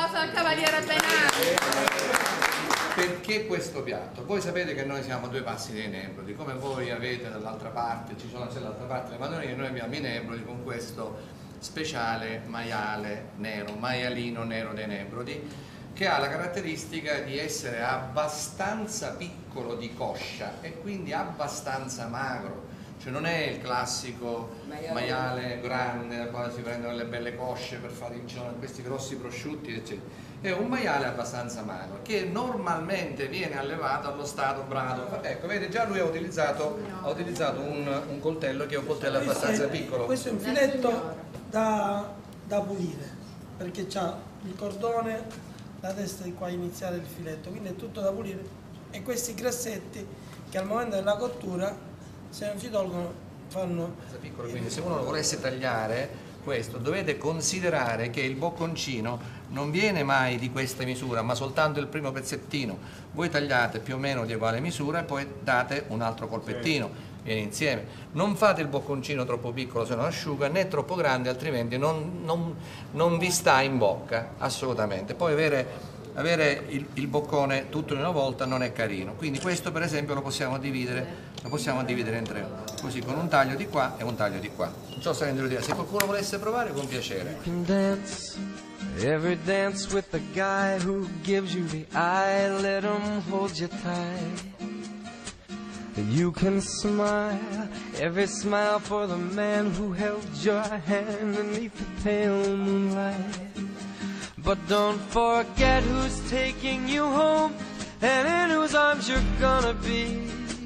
applauso al Cavaliere Benassi. Perché questo piatto? Voi sapete che noi siamo a 2 passi dai Nebrodi, come voi avete dall'altra parte, ci sono dall'altra parte le Madonnine, noi abbiamo i Nebrodi con questo speciale maiale nero, maialino nero dei Nebrodi, che ha la caratteristica di essere abbastanza piccolo di coscia e quindi abbastanza magro. Cioè non è il classico maiale grande dal quale si prendono le belle cosce per fare questi grossi prosciutti, eccetera. È un maiale abbastanza magro che normalmente viene allevato allo stato brado. Ecco, vede, già lui ha utilizzato un coltello che è un coltello abbastanza piccolo. Questo è un filetto da pulire, perché c'ha il cordone, la testa di qua iniziale del filetto, quindi è tutto da pulire. E questi grassetti che al momento della cottura, se non si tolgono, fanno piccolo. Quindi se uno lo volesse tagliare questo, dovete considerare che il bocconcino non viene mai di questa misura, ma soltanto il primo pezzettino. Voi tagliate più o meno di uguale misura e poi date un altro colpettino, viene insieme. Non fate il bocconcino troppo piccolo se non asciuga, né troppo grande, altrimenti non vi sta in bocca, assolutamente. Poi avere il boccone tutto in una volta non è carino, quindi questo per esempio lo possiamo dividere in 3, così con un taglio di qua e un taglio di qua. Non so se rendere l'idea, se qualcuno volesse provare, con piacere. Every dance with the guy who gives you the eye, let him hold you tight. You can smile, every smile for the man who held your hand beneath the pale moonlight. But don't forget who's taking you home and in whose arms you're gonna be.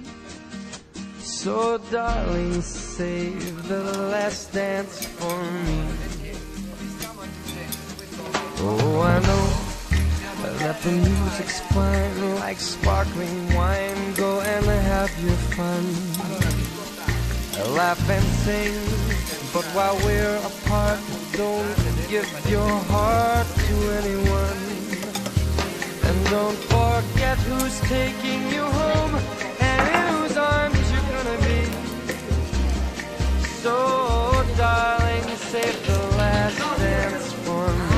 So darling, save the last dance for me. Oh, I know that the music's fine, like sparkling wine. Go and have your fun, laugh and sing. But while we're apart, don't give your heart to anyone. And don't forget who's taking you home and in whose arms you're gonna be. So, darling, save the last dance for me.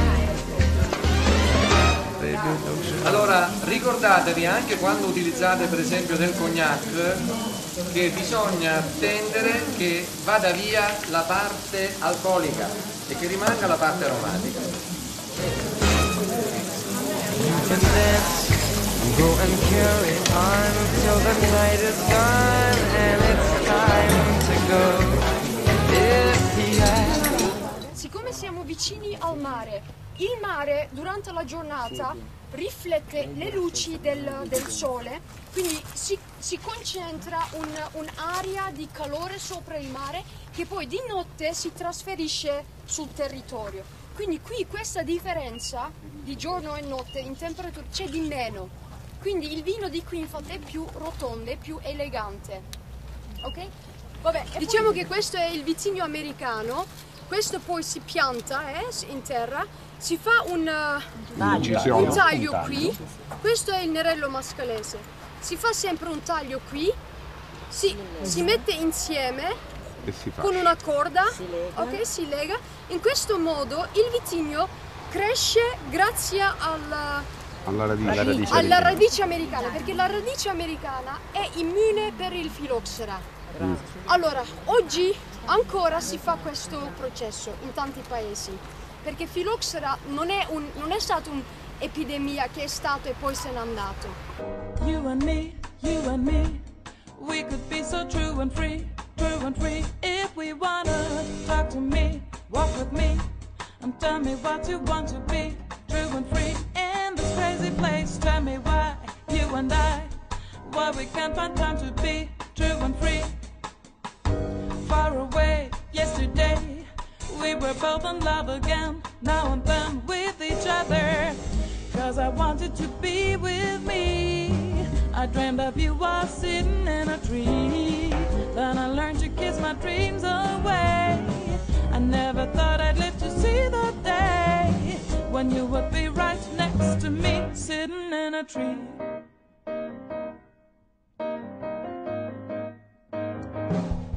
Allora, ricordatevi anche quando utilizzate per esempio del cognac che bisogna attendere che vada via la parte alcolica e che rimanga la parte aromatica. Siccome siamo vicini al mare, il mare durante la giornata riflette le luci del sole, quindi si concentra un'area di calore sopra il mare che poi di notte si trasferisce sul territorio. Quindi qui questa differenza di giorno e notte in temperatura c'è di meno. Quindi il vino di qui infatti è più rotondo, è più elegante. Ok? Vabbè, diciamo che questo è il vitigno americano, questo poi si pianta in terra, si fa un taglio qui, questo è il Nerello Mascalese, si fa sempre un taglio qui, si mette insieme con una corda, ok, si lega, in questo modo il vitigno cresce grazie alla radice americana, perché la radice americana è immune per il filoxera. Allora, oggi ancora si fa questo processo in tanti paesi, perché filoxera non è stata un'epidemia che è stato e poi se n'è andato. You and me, we could be so true and free if we wanna. Talk to me, walk with me, and tell me what you want to be. True and free in this crazy place. Tell me why, you and I, why we can't find time to be true and free. Far away, yesterday, we were both in love again, now and then with each other. Cause I wanted to be with me. I dreamed of you while sitting in a tree. Then I learned to kiss my dreams away. I never thought I'd live to see the day when you would be right next to me, sitting in a tree.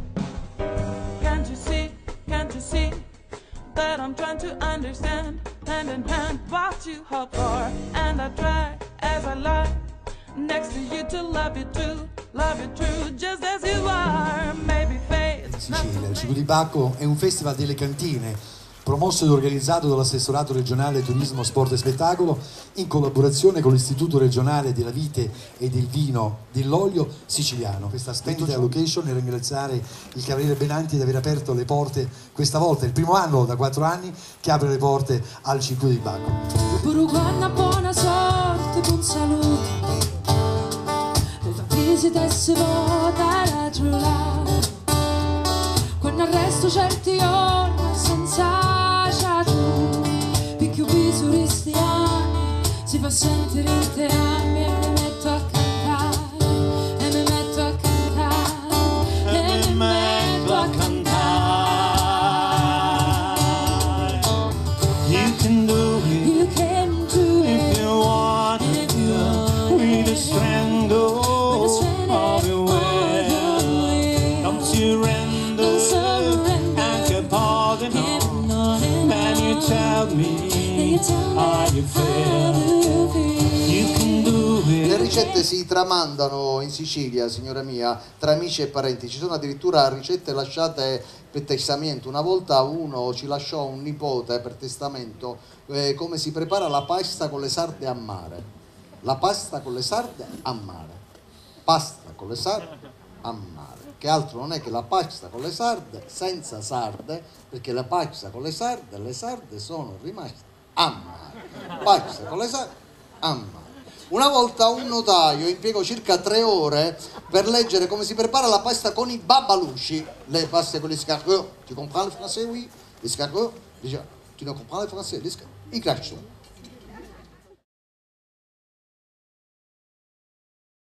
Can't you see that I'm trying to understand? hand in hand, what you hope for. And I try as I lie next to you to love you true, just as you are. Maybe fate. In Sicilia, il Ciclo di Bacco è un festival delle cantine promosso ed organizzato dall'assessorato regionale turismo, sport e spettacolo in collaborazione con l'istituto regionale della vite e del vino dell'olio siciliano. Questa splendida location, e ringraziare il cavaliere Benanti di aver aperto le porte questa volta, è il primo anno da 4 anni che apre le porte al Ciclo di Bacco. Buona buona sorte, buon saluto, le tue visite si vota la giurata, quando arresto certi giorni senza picchio viso cristiani si fa sentire in te anni, e mi metto a cantare, e mi metto a cantare, e mi metto a cantare. You can do it, You can do if it you want it, if you want with the it, strength with the strength of your of will. your will. Don't surrender, Don't surrender, and keep holding on. Then you tell me how you feel. You can do it. Le ricette si tramandano in Sicilia, signora mia, tra amici e parenti. Ci sono addirittura ricette lasciate per testamento. Una volta uno ci lasciò un nipote per testamento come si prepara la pasta con le sarde a mare. La pasta con le sarde a mare. Pasta con le sarde a mare. Che altro non è che la pasta con le sarde senza sarde, perché la pasta con le sarde sono rimaste a mare. Pasta con le sarde a mare. Una volta un notaio impiegò circa 3 ore per leggere come si prepara la pasta con i babbalucci, le paste con gli escargots. Tu comprends le français, oui? L'escargot? Déjà, tu ne comprends le français? I crachons.